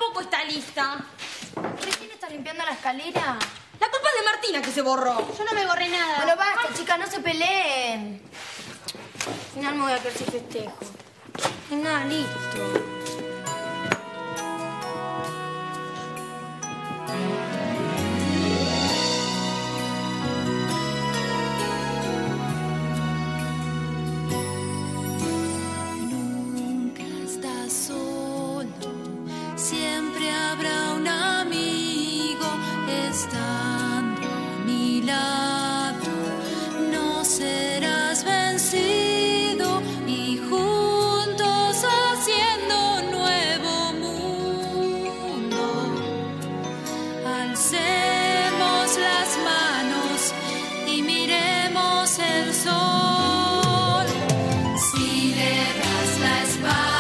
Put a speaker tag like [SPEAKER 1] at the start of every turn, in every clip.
[SPEAKER 1] tampoco está lista.
[SPEAKER 2] ¿Recién estás limpiando la escalera?
[SPEAKER 1] La culpa es de Martina que se borró. Yo no me borré nada.
[SPEAKER 2] Bueno, basta, chicas, no se peleen. Al final me voy a quedar sin festejo. Y nada, listo.
[SPEAKER 3] Siempre habrá un amigo estando a mi lado. No serás vencido y juntos haciendo un nuevo mundo. Alcemos las manos y miremos el sol. Si le das la espalda,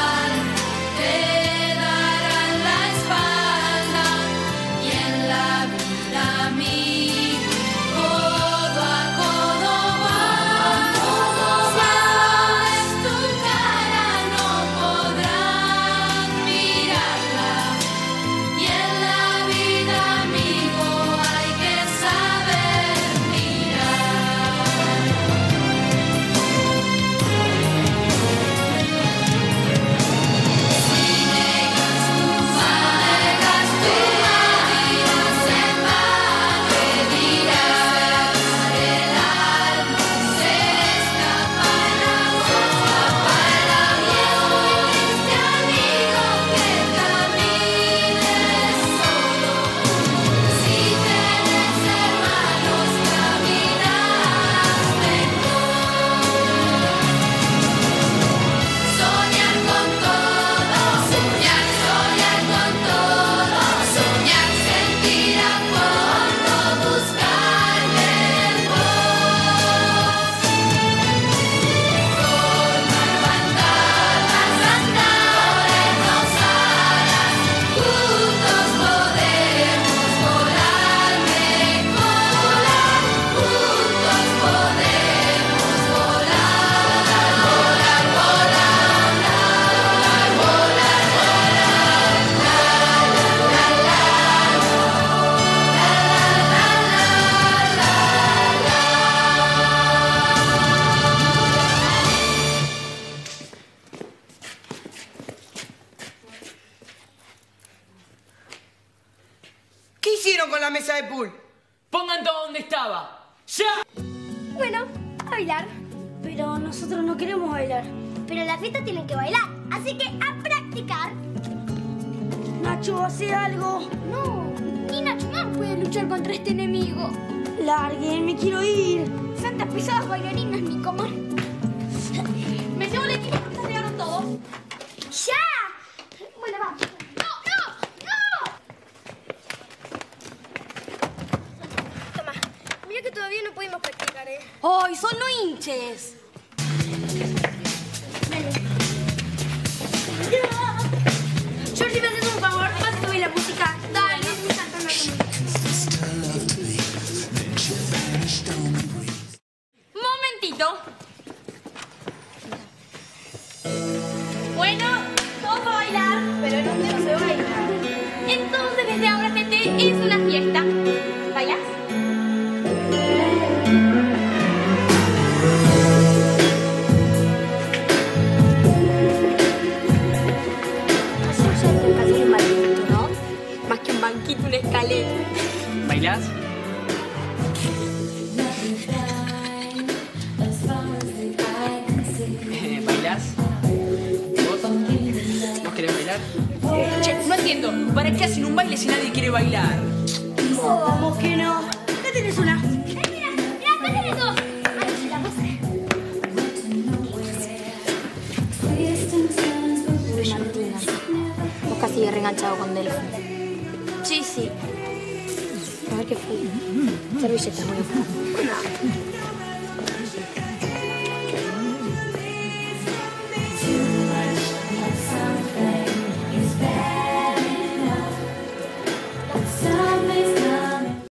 [SPEAKER 4] ¿Qué hicieron con la mesa de pool?
[SPEAKER 5] Pongan todo donde estaba. ¡Ya!
[SPEAKER 6] Bueno, a bailar. Pero nosotros no queremos bailar. Pero en la fiesta tienen que bailar, así que a practicar.
[SPEAKER 7] Nacho, hace algo.
[SPEAKER 6] No, ni Nacho no puede luchar contra este enemigo.
[SPEAKER 7] Larguen, me quiero ir.
[SPEAKER 6] Santas pesadas bailarinas, ni comer.
[SPEAKER 1] Me llevo el equipo, se llegaron todos.
[SPEAKER 6] ¡Ya! Bueno, vamos. Mira que todavía no pudimos practicar, ¿eh?
[SPEAKER 1] ¡Ay, son no hinches!
[SPEAKER 6] Dale. Georgie, ¿me haces un favor? Vas a subir la música. Dale.
[SPEAKER 1] Momentito. Bueno, todos a bailar.
[SPEAKER 2] Pero en un dedo se baila.
[SPEAKER 1] Entonces, desde ahora este es una fiesta. ¿Bailas? Banquito, una escalera.
[SPEAKER 5] ¿Bailás? ¿Bailás? ¿Vos querés bailar? Che, no entiendo. ¿Para qué hacen un baile si nadie quiere bailar?
[SPEAKER 7] Vamos que no. ¿Qué tenés una?
[SPEAKER 6] Mira, acá tenés dos. Ay, se la puse.
[SPEAKER 2] Martina, vos casi reenganchado con Delphi.
[SPEAKER 6] Sí.
[SPEAKER 2] A ver qué fue. Servilletas, voy a buscar.